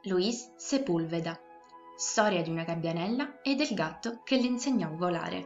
Luis Sepúlveda. Storia di una gabbianella e del gatto che le insegnò a volare.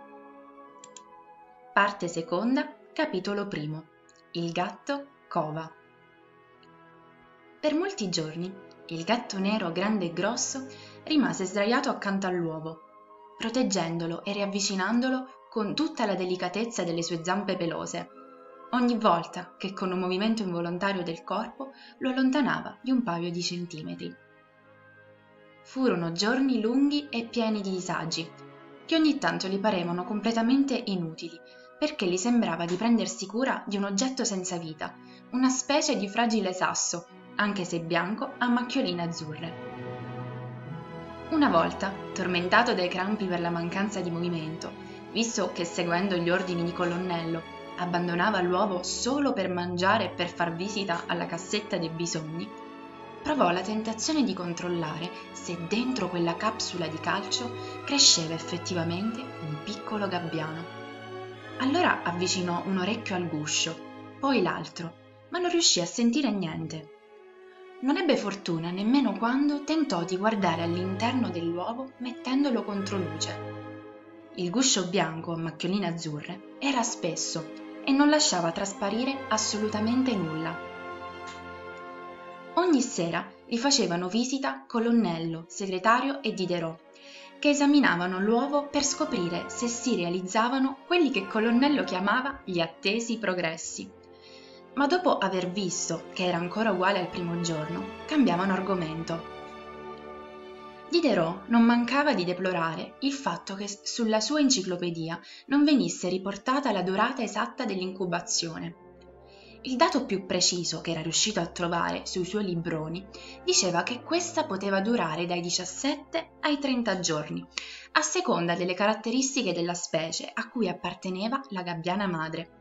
Parte seconda, capitolo primo. Il gatto cova. Per molti giorni il gatto nero grande e grosso rimase sdraiato accanto all'uovo, proteggendolo e riavvicinandolo con tutta la delicatezza delle sue zampe pelose, ogni volta che con un movimento involontario del corpo lo allontanava di un paio di centimetri. Furono giorni lunghi e pieni di disagi, che ogni tanto gli parevano completamente inutili, perché gli sembrava di prendersi cura di un oggetto senza vita, una specie di fragile sasso, anche se bianco a macchioline azzurre. Una volta, tormentato dai crampi per la mancanza di movimento, visto che seguendo gli ordini di colonnello abbandonava l'uovo solo per mangiare e per far visita alla cassetta dei bisogni, provò la tentazione di controllare se dentro quella capsula di calcio cresceva effettivamente un piccolo gabbiano. Allora avvicinò un orecchio al guscio, poi l'altro, ma non riuscì a sentire niente. Non ebbe fortuna nemmeno quando tentò di guardare all'interno dell'uovo mettendolo contro luce. Il guscio bianco a macchioline azzurre era spesso e non lasciava trasparire assolutamente nulla. Ogni sera gli facevano visita colonnello, segretario e Diderot, che esaminavano l'uovo per scoprire se si realizzavano quelli che colonnello chiamava gli attesi progressi. Ma dopo aver visto che era ancora uguale al primo giorno, cambiavano argomento. Diderot non mancava di deplorare il fatto che sulla sua enciclopedia non venisse riportata la durata esatta dell'incubazione. Il dato più preciso che era riuscito a trovare sui suoi libroni diceva che questa poteva durare dai 17 ai 30 giorni, a seconda delle caratteristiche della specie a cui apparteneva la gabbiana madre.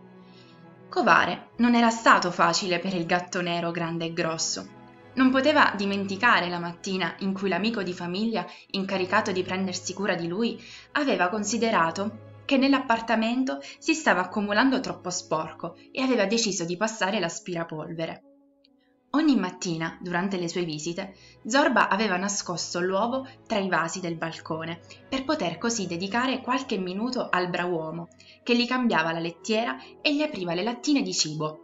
Covare non era stato facile per il gatto nero grande e grosso. Non poteva dimenticare la mattina in cui l'amico di famiglia, incaricato di prendersi cura di lui, aveva considerato che nell'appartamento si stava accumulando troppo sporco e aveva deciso di passare l'aspirapolvere. Ogni mattina, durante le sue visite, Zorba aveva nascosto l'uovo tra i vasi del balcone per poter così dedicare qualche minuto al brav'uomo, che gli cambiava la lettiera e gli apriva le lattine di cibo.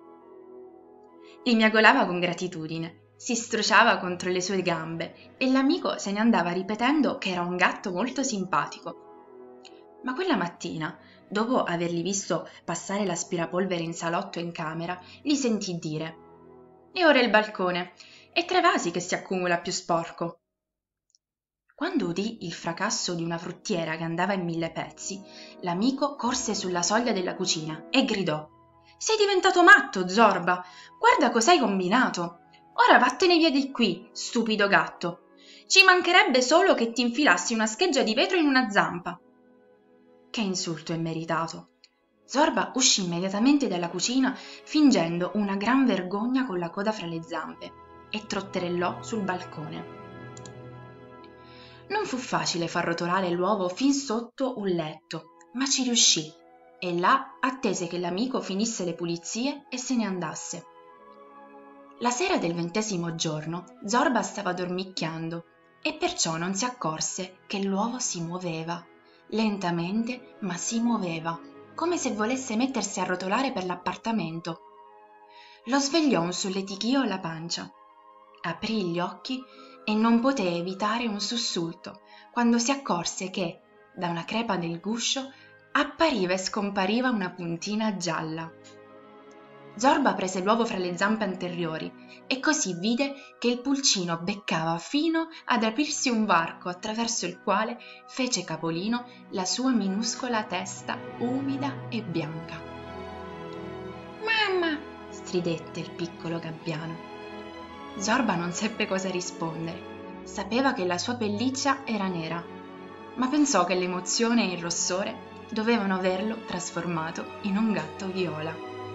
Gli miagolava con gratitudine, si strociava contro le sue gambe e l'amico se ne andava ripetendo che era un gatto molto simpatico. Ma quella mattina, dopo averli visto passare l'aspirapolvere in salotto e in camera, gli sentì dire: «E ora il balcone, è tra i vasi che si accumula più sporco». Quando udì il fracasso di una fruttiera che andava in 1000 pezzi, l'amico corse sulla soglia della cucina e gridò: «Sei diventato matto, Zorba! Guarda cos'hai combinato! Ora vattene via di qui, stupido gatto! Ci mancherebbe solo che ti infilassi una scheggia di vetro in una zampa!» Che insulto immeritato! Zorba uscì immediatamente dalla cucina fingendo una gran vergogna con la coda fra le zampe e trotterellò sul balcone. Non fu facile far rotolare l'uovo fin sotto un letto, ma ci riuscì e là attese che l'amico finisse le pulizie e se ne andasse. La sera del 20° giorno Zorba stava dormicchiando e perciò non si accorse che l'uovo si muoveva, lentamente ma si muoveva, come se volesse mettersi a rotolare per l'appartamento. Lo svegliò un solletichio alla pancia. Aprì gli occhi e non poté evitare un sussulto quando si accorse che, da una crepa del guscio, appariva e scompariva una puntina gialla. Zorba prese l'uovo fra le zampe anteriori e così vide che il pulcino beccava fino ad aprirsi un varco attraverso il quale fece capolino la sua minuscola testa umida e bianca. «Mamma!» stridette il piccolo gabbiano. Zorba non seppe cosa rispondere. Sapeva che la sua pelliccia era nera, ma pensò che l'emozione e il rossore dovevano averlo trasformato in un gatto viola.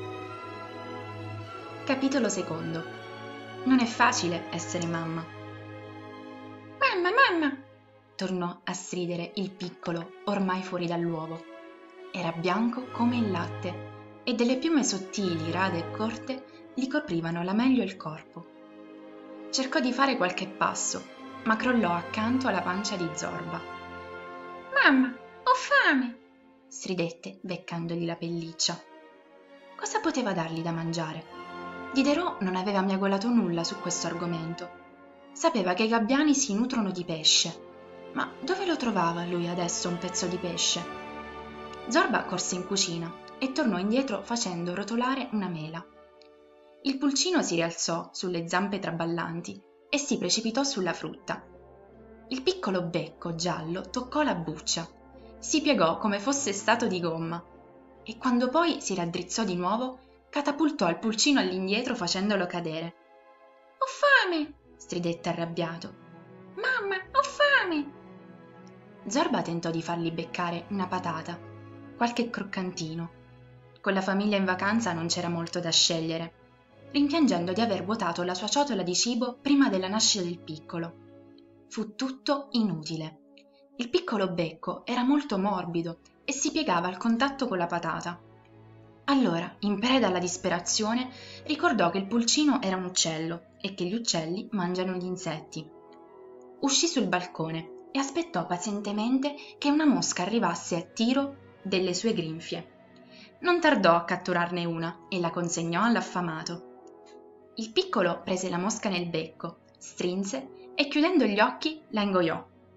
Capitolo secondo. Non è facile essere mamma. «Mamma, mamma!» tornò a stridere il piccolo, ormai fuori dall'uovo. Era bianco come il latte e delle piume sottili, rade e corte gli coprivano la meglio il corpo. cercò di fare qualche passo, ma crollò accanto alla pancia di Zorba. «Mamma, ho fame!» stridette, beccandogli la pelliccia. Cosa poteva dargli da mangiare? Diderot non aveva miagolato nulla su questo argomento. Sapeva che i gabbiani si nutrono di pesce, ma dove lo trovava lui adesso un pezzo di pesce? Zorba corse in cucina e tornò indietro facendo rotolare una mela. Il pulcino si rialzò sulle zampe traballanti e si precipitò sulla frutta. Il piccolo becco giallo toccò la buccia, si piegò come fosse stato di gomma e quando poi si raddrizzò di nuovo catapultò il pulcino all'indietro facendolo cadere. «Ho fame!» stridette arrabbiato. «Mamma, ho fame!» Zorba tentò di fargli beccare una patata, qualche croccantino. Con la famiglia in vacanza non c'era molto da scegliere, rimpiangendo di aver vuotato la sua ciotola di cibo prima della nascita del piccolo. Fu tutto inutile. Il piccolo becco era molto morbido e si piegava al contatto con la patata. Allora, in preda alla disperazione, ricordò che il pulcino era un uccello e che gli uccelli mangiano gli insetti. Uscì sul balcone e aspettò pazientemente che una mosca arrivasse a tiro delle sue grinfie. Non tardò a catturarne una e la consegnò all'affamato. Il piccolo prese la mosca nel becco, strinse e chiudendo gli occhi la ingoiò.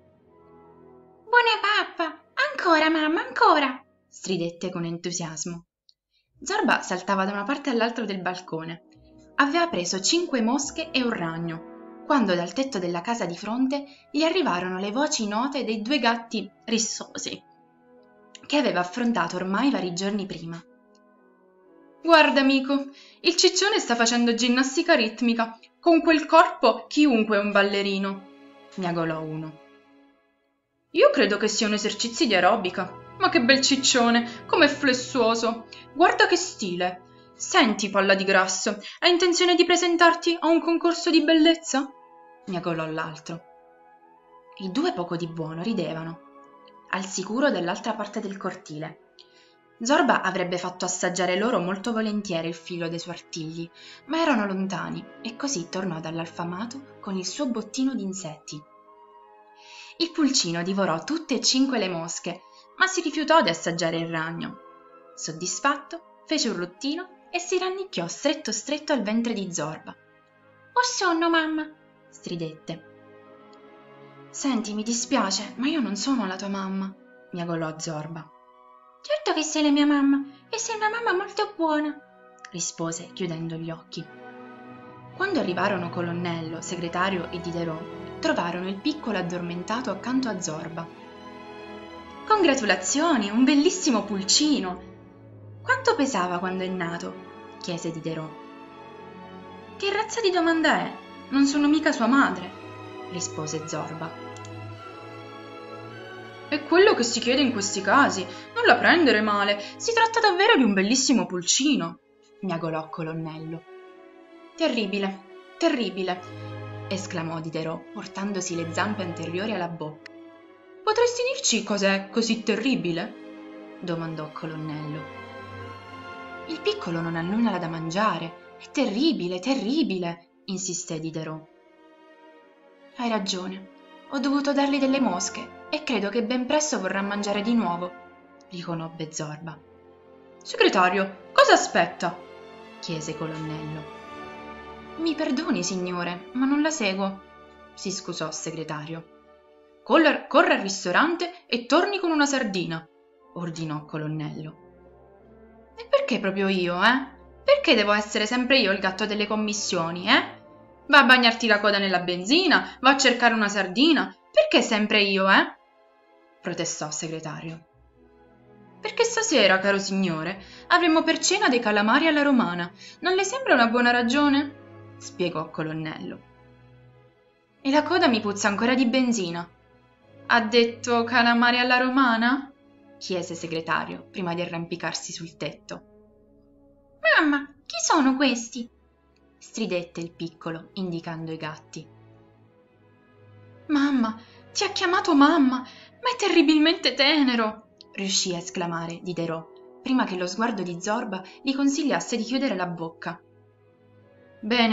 «Buona pappa! Ancora, mamma, ancora!» stridette con entusiasmo. Zorba saltava da una parte all'altra del balcone. Aveva preso 5 mosche e un ragno, quando dal tetto della casa di fronte gli arrivarono le voci note dei 2 gatti rissosi, che aveva affrontato ormai vari giorni prima. «Guarda, amico, il ciccione sta facendo ginnastica ritmica. Con quel corpo chiunque è un ballerino», miagolò uno. «Io credo che siano esercizi di aerobica. Ma che bel ciccione, com'è flessuoso! Guarda che stile! Senti, palla di grasso, hai intenzione di presentarti a un concorso di bellezza?» miagolò l'altro. I 2 poco di buono ridevano, al sicuro dall'altra parte del cortile. Zorba avrebbe fatto assaggiare loro molto volentieri il filo dei suoi artigli, ma erano lontani e così tornò dall'affamato con il suo bottino di insetti. Il pulcino divorò tutte e 5 le mosche, ma si rifiutò di assaggiare il ragno. Soddisfatto, fece un ruttino e si rannicchiò stretto stretto al ventre di Zorba. «Ho sonno, mamma!» stridette. «Senti, mi dispiace, ma io non sono la tua mamma», miagolò Zorba. «Certo che sei la mia mamma, e sei una mamma molto buona», rispose chiudendo gli occhi. Quando arrivarono Colonnello, segretario e Diderot, trovarono il piccolo addormentato accanto a Zorba. «Congratulazioni, un bellissimo pulcino! Quanto pesava quando è nato?» chiese Diderot. «Che razza di domanda è? Non sono mica sua madre», rispose Zorba. «È quello che si chiede in questi casi, non la prendere male, si tratta davvero di un bellissimo pulcino», miagolò Colonnello. «Terribile, terribile», esclamò Diderot, portandosi le zampe anteriori alla bocca. «Potresti dirci cos'è così terribile?» domandò Colonnello. «Il piccolo non ha nulla da mangiare, è terribile, terribile», insisté Diderot. «Hai ragione, ho dovuto dargli delle mosche e credo che ben presto vorrà mangiare di nuovo», riconobbe Zorba. «Segretario, cosa aspetta?» chiese Colonnello. «Mi perdoni, signore, ma non la seguo», si scusò segretario. «Corra al ristorante e torni con una sardina», ordinò Colonnello. «E perché proprio io, eh? Perché devo essere sempre io il gatto delle commissioni, eh? Va a bagnarti la coda nella benzina, va a cercare una sardina. Perché sempre io, eh?» protestò segretario. «Perché stasera, caro signore, avremo per cena dei calamari alla romana. Non le sembra una buona ragione?» spiegò Colonnello. «E la coda mi puzza ancora di benzina». «Ha detto calamari alla romana?» chiese segretario prima di arrampicarsi sul tetto. «Mamma, chi sono questi?» stridette il piccolo, indicando i gatti. «Mamma, ti ha chiamato mamma, ma è terribilmente tenero!» riuscì a esclamare Diderot, prima che lo sguardo di Zorba gli consigliasse di chiudere la bocca. «Bene,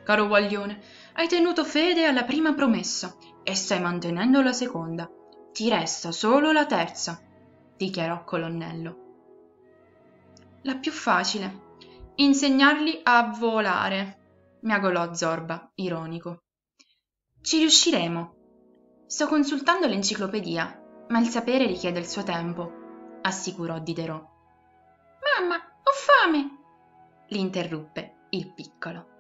caro guaglione, hai tenuto fede alla prima promessa e stai mantenendo la seconda. Ti resta solo la terza, dichiarò Colonnello. La più facile. Insegnargli a volare, miagolò Zorba, ironico. Ci riusciremo. Sto consultando l'enciclopedia, ma il sapere richiede il suo tempo, assicurò Diderot. Mamma, ho fame! L'interruppe il piccolo.